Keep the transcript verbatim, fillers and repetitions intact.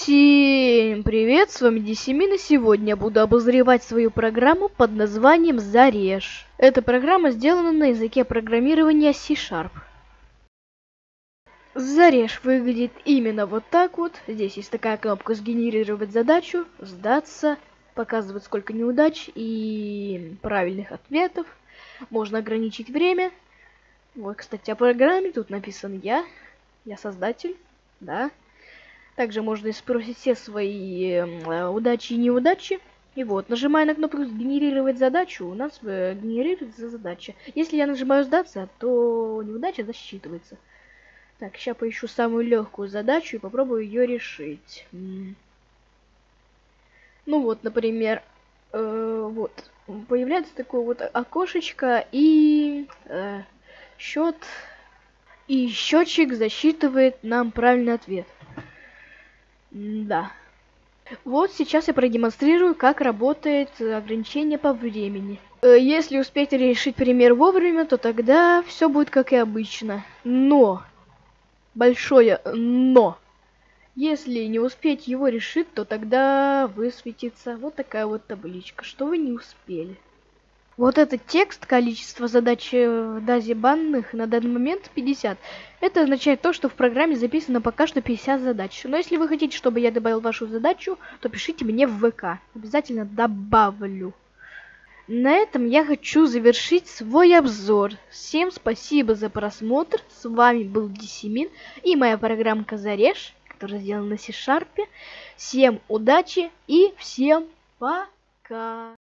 Всем привет, с вами Десимин, и сегодня я буду обозревать свою программу под названием Зарежь. Эта программа сделана на языке программирования C-Sharp. Зарежь выглядит именно вот так вот. Здесь есть такая кнопка «Сгенерировать задачу», «Сдаться», показывает сколько неудач и правильных ответов. Можно ограничить время. Вот, кстати, о программе тут написан я. Я создатель, да. Также можно спросить все свои э, удачи и неудачи. И вот, нажимая на кнопку «Сгенерировать задачу», у нас э, генерируется задача. Если я нажимаю «Сдаться», то неудача засчитывается. Так, сейчас поищу самую легкую задачу и попробую ее решить. Ну вот, например, э, вот, появляется такое вот окошечко, и э, счет, и счетчик засчитывает нам правильный ответ. Да. Вот сейчас я продемонстрирую, как работает ограничение по времени. Если успеть решить пример вовремя, то тогда все будет как и обычно. Но, большое но, если не успеть его решить, то тогда высветится вот такая вот табличка, что вы не успели. Вот этот текст, количество задач в базе данных на данный момент пятьдесят. Это означает то, что в программе записано пока что пятьдесят задач. Но если вы хотите, чтобы я добавил вашу задачу, то пишите мне в ВК. Обязательно добавлю. На этом я хочу завершить свой обзор. Всем спасибо за просмотр. С вами был Десимин и моя программка Зарежь, которая сделана на C-Sharp. Всем удачи и всем пока.